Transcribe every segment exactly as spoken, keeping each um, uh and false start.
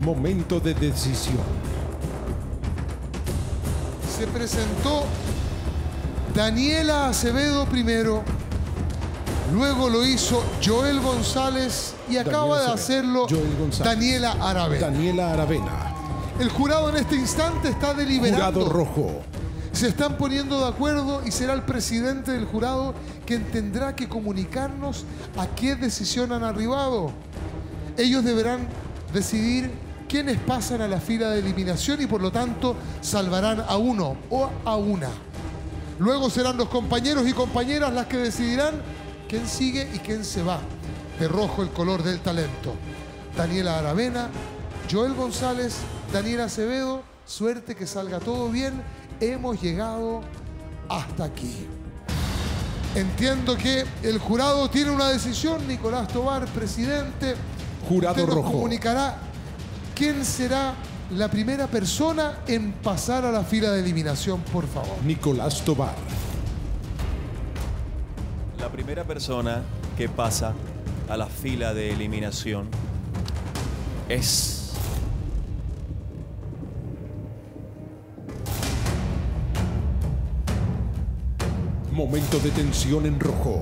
Momento de decisión. Se presentó Daniela Acevedo primero, luego lo hizo Joel González y acaba de hacerlo Daniela Aravena. Daniela Aravena. El jurado en este instante está deliberando. Jurado rojo. Se están poniendo de acuerdo y será el presidente del jurado quien tendrá que comunicarnos a qué decisión han arribado. Ellos deberán decidir quiénes pasan a la fila de eliminación y por lo tanto salvarán a uno o a una. Luego serán los compañeros y compañeras las que decidirán quién sigue y quién se va. De rojo el color del talento. Daniela Aravena, Joel González, Daniela Acevedo, suerte que salga todo bien. Hemos llegado hasta aquí. Entiendo que el jurado tiene una decisión. Nicolás Tovar, presidente. Jurado usted nos rojo. comunicará quién será la primera persona en pasar a la fila de eliminación, por favor. Nicolás Tovar. La primera persona que pasa a la fila de eliminación es... Momento de tensión en rojo.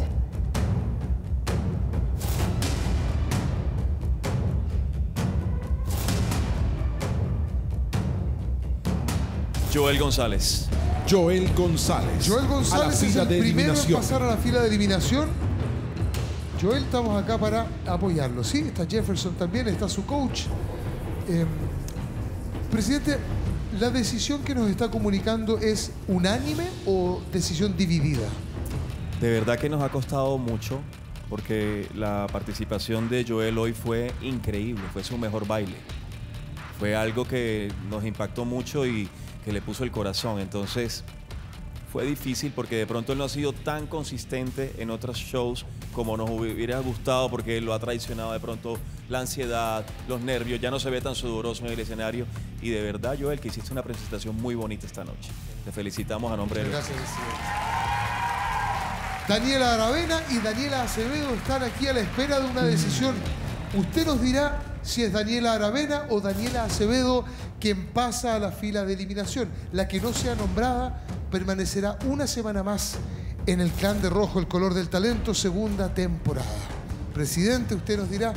Joel González. Joel González. Joel González es el de primero en eliminación. pasar a la fila de eliminación. Joel, estamos acá para apoyarlo, ¿sí? Está Jefferson también, está su coach. Eh, presidente, ¿la decisión que nos está comunicando es unánime o decisión dividida? De verdad que nos ha costado mucho porque la participación de Joel hoy fue increíble, fue su mejor baile. Fue algo que nos impactó mucho y que le puso el corazón. Entonces fue difícil porque de pronto él no ha sido tan consistente en otros shows como nos hubiera gustado porque él lo ha traicionado de pronto la ansiedad, los nervios, ya no se ve tan sudoroso en el escenario. Y de verdad, Joel, que hiciste una presentación muy bonita esta noche. Te felicitamos a nombre de... Gracias, presidente. Daniela Aravena y Daniela Acevedo están aquí a la espera de una decisión. Usted nos dirá si es Daniela Aravena o Daniela Acevedo quien pasa a la fila de eliminación. La que no sea nombrada permanecerá una semana más en el clan de rojo, el color del talento, segunda temporada. Presidente, usted nos dirá.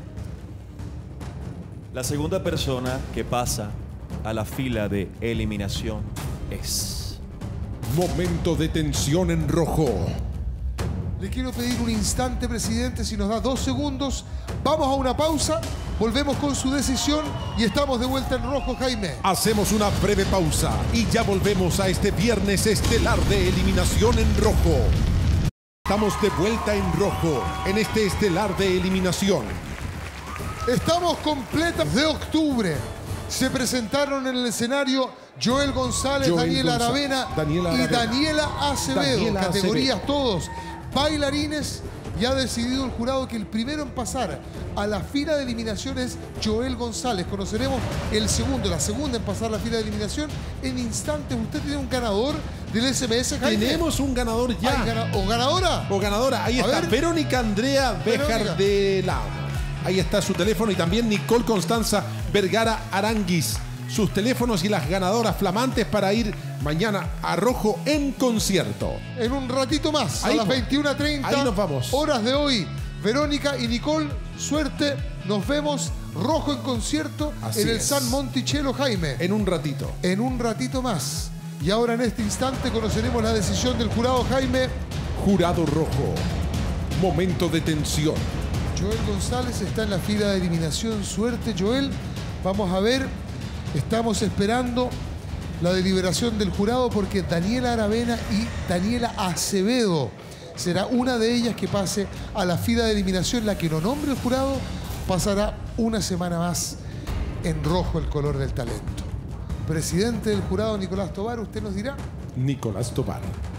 La segunda persona que pasa a la fila de eliminación es... Momento de tensión en rojo. Le quiero pedir un instante, presidente, si nos da dos segundos. Vamos a una pausa, volvemos con su decisión y estamos de vuelta en rojo, Jaime. Hacemos una breve pausa y ya volvemos a este viernes estelar de eliminación en rojo. Estamos de vuelta en rojo, en este estelar de eliminación. Estamos completas de octubre. Se presentaron en el escenario Joel González, Joel Daniela González, Aravena Daniela y Aravena. Daniela Acevedo. Daniela Categorías Acevedo. todos. Bailarines, y ha decidido el jurado que el primero en pasar a la fila de eliminación es Joel González. Conoceremos el segundo, la segunda en pasar la fila de eliminación en instantes. Usted tiene un ganador del S M S, Jaime. Tenemos un ganador ya. Ay, gana- ¿O ganadora? O ganadora, ahí A está, ver. Verónica Andrea Verónica. Béjar de la. Ahí está su teléfono y también Nicole Constanza Vergara Aranguis. Sus teléfonos y las ganadoras flamantes para ir mañana a rojo en concierto. En un ratito más, Ahí a las va. veintiuna treinta. Ahí nos vamos. Horas de hoy. Verónica y Nicole, suerte. Nos vemos rojo en concierto Así en el es. San Monticello, Jaime. En un ratito. En un ratito más. Y ahora en este instante conoceremos la decisión del jurado, Jaime. Jurado rojo. Momento de tensión. Joel González está en la fila de eliminación. Suerte, Joel. Vamos a ver. Estamos esperando la deliberación del jurado porque Daniela Aravena y Daniela Acevedo será una de ellas que pase a la fila de eliminación. La que no nombre el jurado pasará una semana más en rojo, el color del talento. Presidente del jurado, Nicolás Tovar, usted nos dirá. Nicolás Tovar.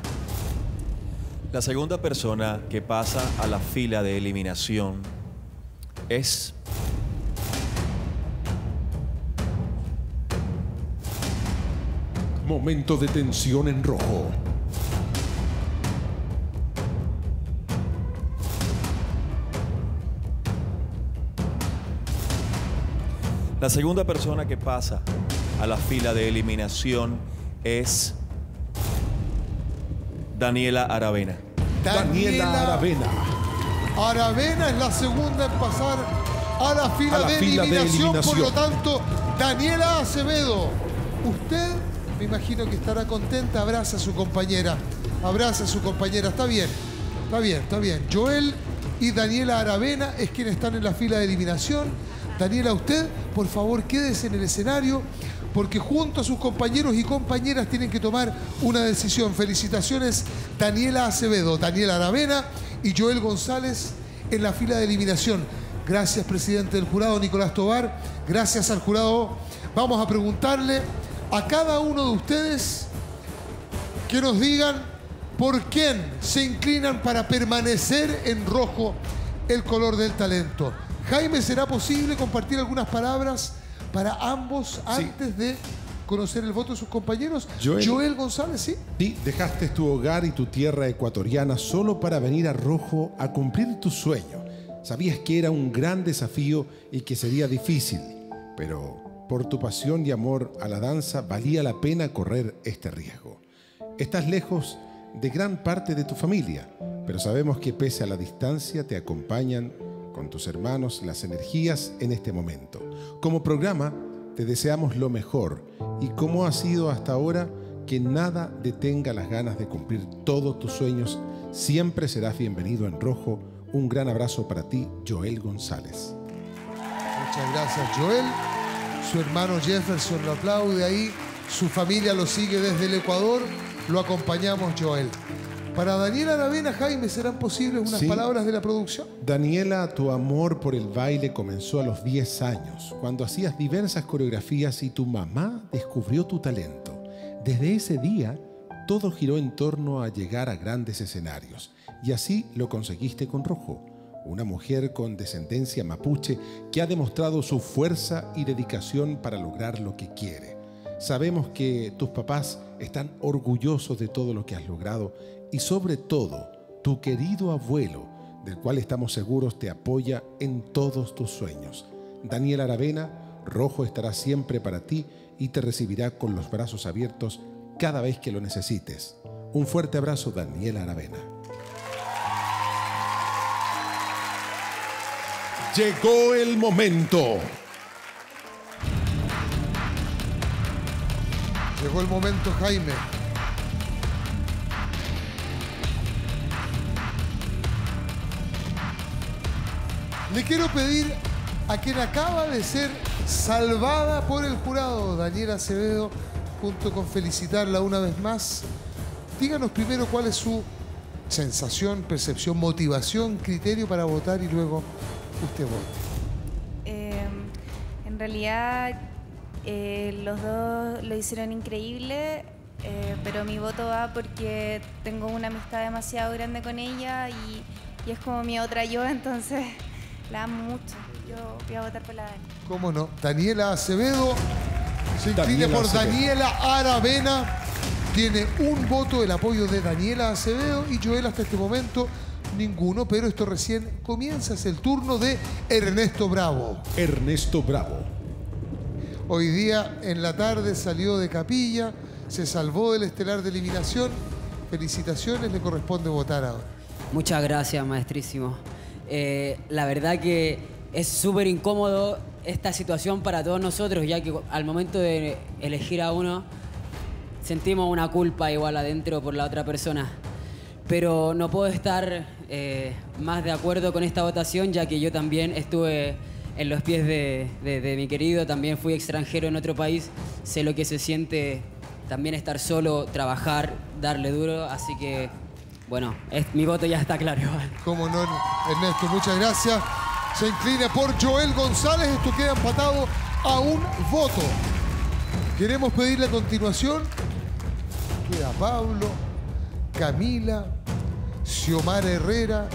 La segunda persona que pasa a la fila de eliminación es... Momento de tensión en rojo. La La segunda persona que pasa a la fila de eliminación es Daniela Aravena. Daniela Aravena. Aravena es la segunda en pasar a la fila, A la de, fila de eliminación. Por lo eliminación. tanto, Daniela Acevedo, usted me imagino que estará contenta. Abraza a su compañera. Abraza a su compañera. Está bien, está bien, está bien. Joel y Daniela Aravena es quienes están en la fila de eliminación. Daniela, usted, por favor, quédese en el escenario, porque junto a sus compañeros y compañeras tienen que tomar una decisión. Felicitaciones, Daniela Acevedo, Daniela Aravena y Joel González en la fila de eliminación. Gracias, presidente del jurado, Nicolás Tovar. Gracias al jurado. Vamos a preguntarle a cada uno de ustedes que nos digan por quién se inclinan para permanecer en rojo, el color del talento. Jaime, ¿será posible compartir algunas palabras para ambos antes sí. de conocer el voto de sus compañeros? Joel, Joel González, ¿sí? Sí, dejaste tu hogar y tu tierra ecuatoriana solo para venir a Rojo a cumplir tu sueño. Sabías que era un gran desafío y que sería difícil, pero por tu pasión y amor a la danza valía la pena correr este riesgo. Estás lejos de gran parte de tu familia, pero sabemos que pese a la distancia te acompañan con tus hermanos las energías en este momento. Como programa, te deseamos lo mejor y como ha sido hasta ahora, que nada detenga las ganas de cumplir todos tus sueños. Siempre serás bienvenido en Rojo. Un gran abrazo para ti, Joel González. Muchas gracias, Joel. Su hermano Jefferson lo aplaude ahí. Su familia lo sigue desde el Ecuador. Lo acompañamos, Joel. Para Daniela Aravena, Jaime, ¿serán posibles unas sí. palabras de la producción? Daniela, tu amor por el baile comenzó a los diez años, cuando hacías diversas coreografías y tu mamá descubrió tu talento. Desde ese día, todo giró en torno a llegar a grandes escenarios. Y así lo conseguiste con Rojo, una mujer con descendencia mapuche que ha demostrado su fuerza y dedicación para lograr lo que quiere. Sabemos que tus papás están orgullosos de todo lo que has logrado y sobre todo, tu querido abuelo, del cual estamos seguros te apoya en todos tus sueños. Daniela Aravena, Rojo estará siempre para ti y te recibirá con los brazos abiertos cada vez que lo necesites. Un fuerte abrazo, Daniela Aravena. Llegó el momento. Llegó el momento, Jaime. Le quiero pedir a quien acaba de ser salvada por el jurado, Daniela Acevedo, junto con felicitarla una vez más. Díganos primero cuál es su sensación, percepción, motivación, criterio para votar y luego usted vota. Eh, en realidad, eh, los dos lo hicieron increíble, eh, pero mi voto va porque tengo una amistad demasiado grande con ella y, y es como mi otra yo, entonces la amo mucho. Yo voy a votar por la Dani. ¿Cómo no? Daniela Acevedo se inclina Daniela por Acevedo. Daniela Aravena. Tiene un voto, el apoyo de Daniela Acevedo, y Joel hasta este momento ninguno, pero esto recién comienza. Es el turno de Ernesto Bravo. Ernesto Bravo. Hoy día en la tarde salió de capilla, se salvó del estelar de eliminación. Felicitaciones, le corresponde votar ahora. Muchas gracias, maestrísimo. Eh, la verdad que es súper incómodo esta situación para todos nosotros, ya que al momento de elegir a uno sentimos una culpa igual adentro por la otra persona. Pero no puedo estar eh, más de acuerdo con esta votación, ya que yo también estuve en los pies de, de, de mi querido, también fui extranjero en otro país, sé lo que se siente también estar solo, trabajar, darle duro, así que, bueno, es, mi voto ya está claro. Cómo no, Ernesto, muchas gracias. Se inclina por Joel González, esto queda empatado a un voto. Queremos pedirle a continuación, queda Pablo, Camila, Xiomara Herrera,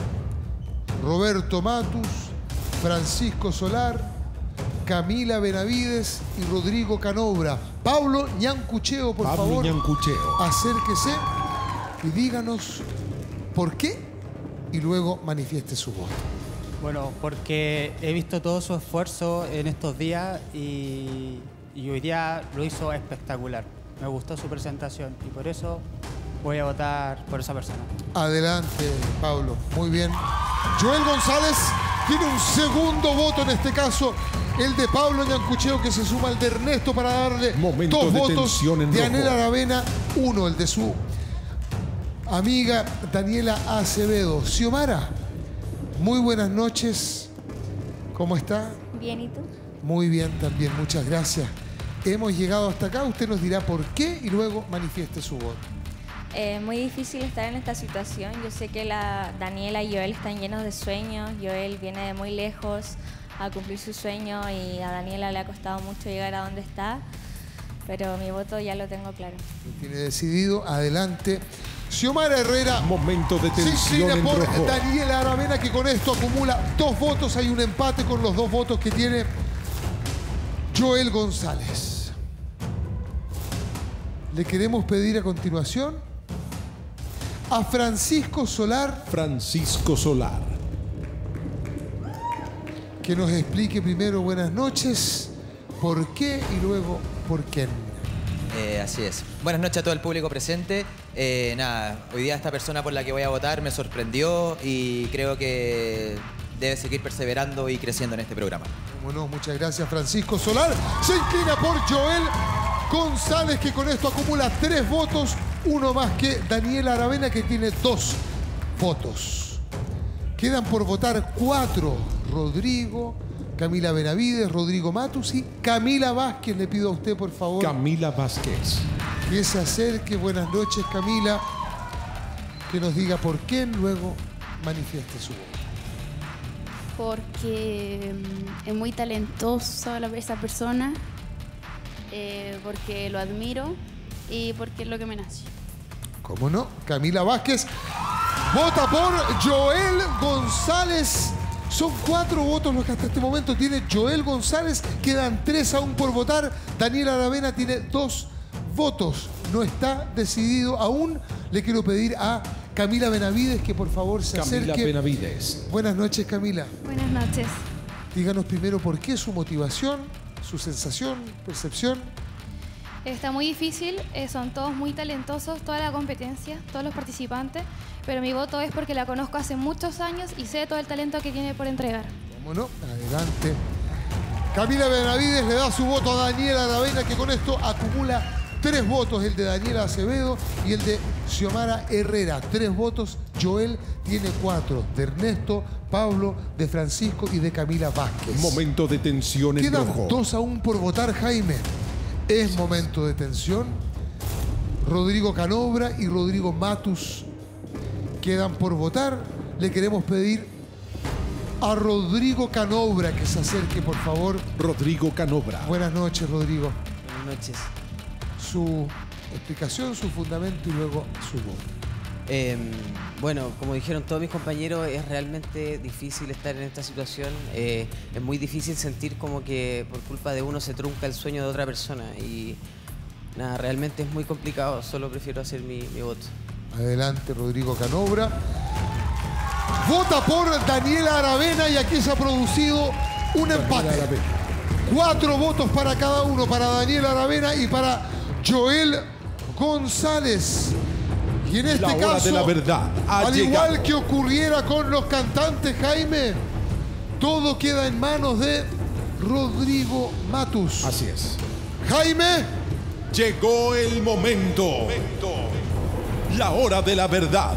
Roberto Matus, Francisco Solar, Camila Benavides y Rodrigo Canobra. Pablo Ñancucheo, por Pablo favor, Ñancucheo. acérquese y díganos por qué y luego manifieste su voto. Bueno, porque he visto todo su esfuerzo en estos días y, y hoy día lo hizo espectacular. Me gustó su presentación y por eso voy a votar por esa persona. Adelante, Pablo. Muy bien. Joel González tiene un segundo voto, en este caso el de Pablo Ñancucheo, que se suma al de Ernesto para darle Momento dos de votos. tensión en De rojo. Anela Aravena, uno, el de su amiga Daniela Acevedo. Xiomara, muy buenas noches. ¿Cómo está? Bien, ¿y tú? Muy bien también, muchas gracias. Hemos llegado hasta acá, usted nos dirá por qué y luego manifieste su voto. Es muy difícil estar en esta situación. Yo sé que la Daniela y Joel están llenos de sueños. Joel viene de muy lejos a cumplir su sueño y a Daniela le ha costado mucho llegar a donde está. Pero mi voto ya lo tengo claro. Lo tiene decidido, adelante. Xiomara Herrera Momento de se tensión inclina en por rojo. Daniela Aravena, que con esto acumula dos votos. Hay un empate con los dos votos que tiene Joel González. Le queremos pedir a continuación a Francisco Solar Francisco Solar. que nos explique primero, buenas noches, por qué y luego por quién. Eh, así es. Buenas noches a todo el público presente. Eh, nada, hoy día esta persona por la que voy a votar me sorprendió y creo que debe seguir perseverando y creciendo en este programa. Bueno, muchas gracias, Francisco Solar. Se inclina por Joel González, que con esto acumula tres votos, uno más que Daniela Aravena, que tiene dos votos. Quedan por votar cuatro: Rodrigo, Camila Benavides, Rodrigo Matus y Camila Vázquez. Le pido a usted, por favor, Camila Vázquez. que se acerque. Buenas noches, Camila. Que nos diga por qué, luego manifieste su voto. Porque mm, es muy talentosa la- esa persona, eh, porque lo admiro y porque es lo que me nace. ¿Cómo no? Camila Vázquez vota por Joel González. Son cuatro votos los que hasta este momento tiene Joel González. Quedan tres aún por votar. Daniela Aravena tiene dos votos. No está decidido aún. Le quiero pedir a Camila Benavides que por favor se Camila acerque. Benavides. Buenas noches, Camila. Buenas noches. Díganos primero por qué, su motivación, su sensación, percepción. Está muy difícil, eh, son todos muy talentosos, toda la competencia, todos los participantes, pero mi voto es porque la conozco hace muchos años y sé todo el talento que tiene por entregar. ¿Cómo no? Adelante. Camila Benavides le da su voto a Daniela Aravena, que con esto acumula tres votos, el de Daniela Acevedo y el de Xiomara Herrera. Tres votos. Joel tiene cuatro, de Ernesto, Pablo, de Francisco y de Camila Vázquez. Momento de tensión en Quedan rojo. dos aún por votar, Jaime. Es momento de tensión. Rodrigo Canobra y Rodrigo Matus quedan por votar. Le queremos pedir a Rodrigo Canobra que se acerque, por favor. Rodrigo Canobra. Buenas noches, Rodrigo. Buenas noches. Su explicación, su fundamento y luego su voto. Eh, bueno, como dijeron todos mis compañeros, es realmente difícil estar en esta situación. Eh, es muy difícil sentir como que por culpa de uno se trunca el sueño de otra persona. Y nada, realmente es muy complicado. Solo prefiero hacer mi, mi voto. Adelante, Rodrigo Canobra. Vota por Daniela Aravena y aquí se ha producido un empate. Aravena. Cuatro votos para cada uno, para Daniela Aravena y para Joel González. Y en este La hora caso, de la verdad ha al llegado. igual que ocurriera con los cantantes, Jaime, todo queda en manos de Rodrigo Matus. Así es. Jaime, Llegó el momento. La hora de la verdad.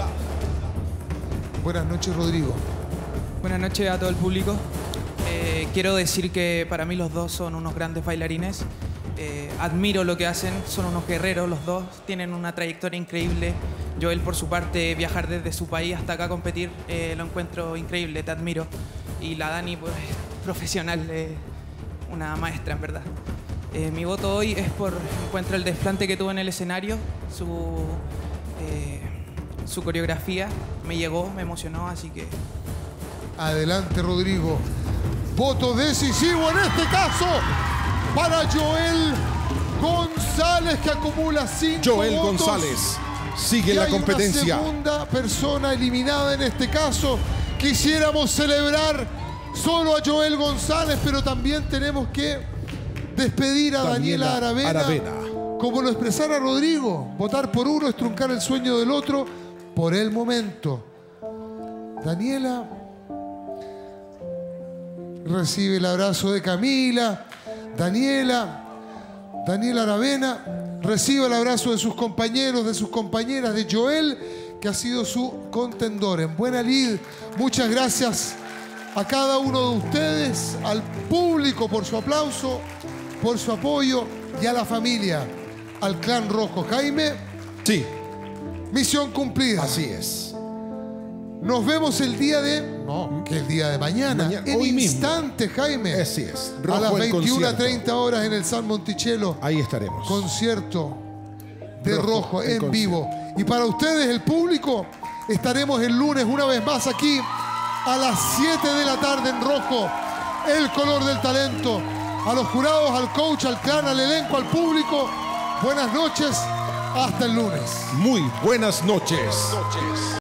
buenas noches, Rodrigo. Buenas noches a todo el público. Eh, quiero decir que para mí los dos son unos grandes bailarines. Eh, admiro lo que hacen, son unos guerreros los dos, tienen una trayectoria increíble. Joel, por su parte, viajar desde su país hasta acá a competir, eh, lo encuentro increíble, te admiro. Y la Dani, pues, profesional, eh, una maestra, en verdad. Eh, mi voto hoy es por encuentro el desplante que tuvo en el escenario, su, eh, su coreografía me llegó, me emocionó, así que... Adelante, Rodrigo. Voto decisivo en este caso para Joel González, que acumula cinco Joel votos. González sigue Y la hay competencia. una segunda persona eliminada en este caso, Quisiéramos celebrar solo a Joel González, pero también tenemos que despedir a Daniela, Daniela Aravena, Aravena. como lo expresara Rodrigo. Votar por uno es truncar el sueño del otro por el momento. Daniela recibe el abrazo de Camila. Daniela, Daniela Aravena recibe el abrazo de sus compañeros, de sus compañeras, de Joel, que ha sido su contendor. En buena lid, muchas gracias a cada uno de ustedes, al público por su aplauso, por su apoyo y a la familia, al Clan Rojo. Jaime. Sí. Misión cumplida. Así es. Nos vemos el día de... No, que el día de mañana. Mañana, en hoy instante, mismo. Jaime. Así es. A Rojo las el veintiuna concierto. treinta horas en el San Monticello. Ahí estaremos. Concierto de Rojo, Rojo, el en concierto. vivo. Y para ustedes, el público, estaremos el lunes una vez más aquí a las siete de la tarde en Rojo, el color del talento. A los jurados, al coach, al clan, al elenco, al público, buenas noches. Hasta el lunes. Muy buenas noches.